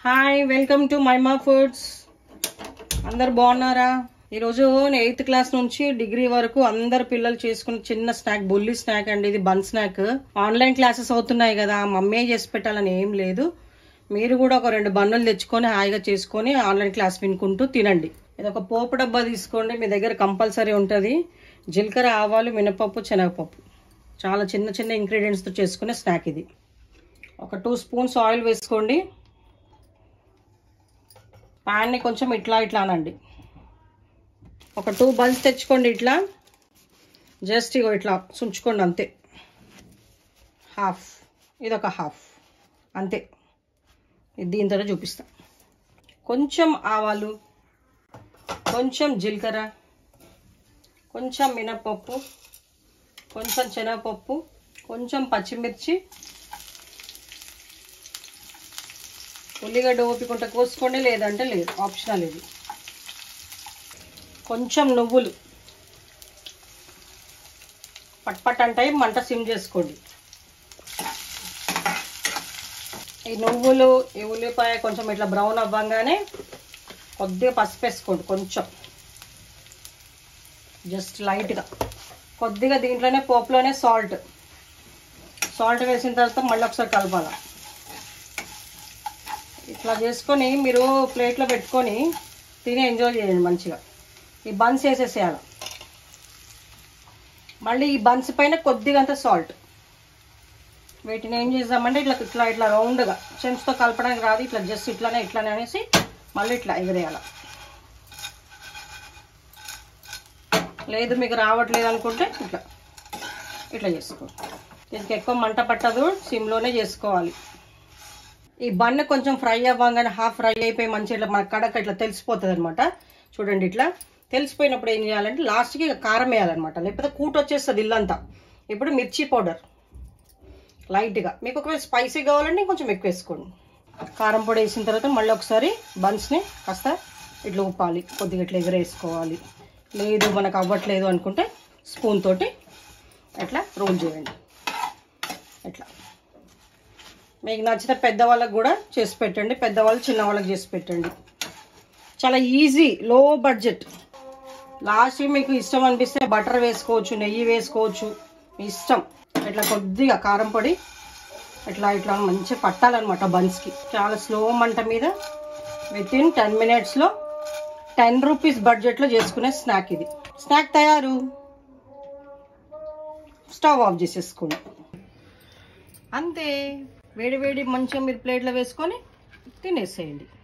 Hi welcome to మైమా foods. అందరు బాగున్నారా? ఈరోజు 8th క్లాస్ నుంచి డిగ్రీ వరకు అందరు పిల్లలు చేసుకున్న చిన్న స్నాక్, బుల్లి స్నాక్ అండి. ఇది బన్ స్నాక్. ఆన్లైన్ క్లాసెస్ అవుతున్నాయి కదా, మమ్మీ చేసి పెట్టాలని ఏం లేదు. మీరు కూడా ఒక 2 బన్నులు తెచ్చుకొని హాయిగా చేసుకొని ఆన్లైన్ క్లాస్ వినుకుంటూ తినండి. ఇది ఒక పోపు డబ్బా తీసుకోండి, మీ దగ్గర కంపల్సరీ ఉంటుంది. జీలకర్ర, ఆవాలు, మినపప్పు, శనగపప్పు, చాలా చిన్న చిన్న ఇంగ్రీడియంట్స్తో చేసుకునే స్నాక్ ఇది. ఒక 2 స్పూన్స్ ఆయిల్ వేసుకోండి. ప్యాన్ని కొంచెం ఇట్లా అనండి. ఒక 2 బన్స్ తెచ్చుకోండి. ఇట్లా జస్ట్ ఇట్లా సుంచుకోండి అంతే. హాఫ్, ఇది ఒక హాఫ్ అంతే. ఇది దీంతో చూపిస్తా. కొంచెం ఆవాలు, కొంచెం జీలకర్ర, కొంచెం మినపప్పు, కొంచెం శనగపప్పు, కొంచెం పచ్చిమిర్చి, ఉల్లిగడ్డ ఓపికంట కోసుకోండి, లేదంటే లేదు, ఆప్షనల్ ఇది. కొంచెం నువ్వులు పట్ అంటే మంట సిమ్ చేసుకోండి. ఈ నువ్వులు, ఈ ఉల్లిపాయ కొంచెం ఇట్లా బ్రౌన్ అవ్వగానే కొద్దిగా పసుపు వేసుకోండి, కొంచెం జస్ట్ లైట్గా. కొద్దిగా దీంట్లోనే పోపులోనే సాల్ట్ వేసిన తర్వాత మళ్ళీ ఒకసారి కలపాల. ఇట్లా చేసుకొని మీరు ప్లేట్లో పెట్టుకొని తిని ఎంజాయ్ చేయండి మంచిగా. ఈ బన్స్ వేసేసేయాలి. మళ్ళీ ఈ బన్స్ పైన కొద్దిగా అంత సాల్ట్. వీటిని ఏం చేద్దామంటే ఇట్లా రౌండ్గా చెంచుతో కలపడానికి రాదు, ఇట్లా జస్ట్ ఇట్లానే అనేసి మళ్ళీ ఇట్లా ఎగరేయాలి. లేదు మీకు రావట్లేదు అనుకుంటే ఇట్లా చేసుకోండి. దీనికి ఎక్కువ మంట పట్టదు, సిమ్లోనే చేసుకోవాలి. ఈ బన్ కొంచెం ఫ్రై అవ్వగానే హాఫ్ ఫ్రై అయిపోయి మంచిగా ఇట్లా మన కడక ఇట్లా తెలిసిపోతుంది అనమాట. చూడండి, ఇట్లా తెలిసిపోయినప్పుడు ఏం చేయాలంటే లాస్ట్కి కారం వేయాలన్నమాట, లేకపోతే కూట వచ్చేస్తుంది ఇల్లంతా. ఇప్పుడు మిర్చి పౌడర్ లైట్గా, మీకు ఒకవేళ స్పైసీ కావాలంటే ఇంకొంచెం ఎక్కువ వేసుకోండి. కారం పొడి వేసిన తర్వాత మళ్ళీ ఒకసారి బన్స్ని కాస్త ఇట్లా ఉప్పాలి, కొద్దిగా ఇట్లా ఎగరేసుకోవాలి. లేదు మనకు అవ్వట్లేదు అనుకుంటే స్పూన్ తోటి ఇట్లా రోల్ చేయండి. ఇట్లా మీకు నచ్చితే పెద్దవాళ్ళకి కూడా చేసి పెట్టండి, పెద్దవాళ్ళు చిన్నవాళ్ళకి చేసి పెట్టండి. చాలా ఈజీ, లో బడ్జెట్. లాస్ట్కి మీకు ఇష్టం అనిపిస్తే బటర్ వేసుకోవచ్చు, నెయ్యి వేసుకోవచ్చు, మీ ఇష్టం. ఇట్లా కొద్దిగా కారం పొడి ఇట్లా మంచిగా పట్టాలన్నమాట బన్స్కి. చాలా స్లో మంట మీద వితిన్ 10 minutesలో 10 రూపీస్ బడ్జెట్లో చేసుకునే స్నాక్ ఇది. స్నాక్ తయారు. స్టవ్ ఆఫ్ చేసేసుకోండి అంతే. వేడి మంచిగా మీరు ప్లేట్లో వేసుకొని తినేసేయండి.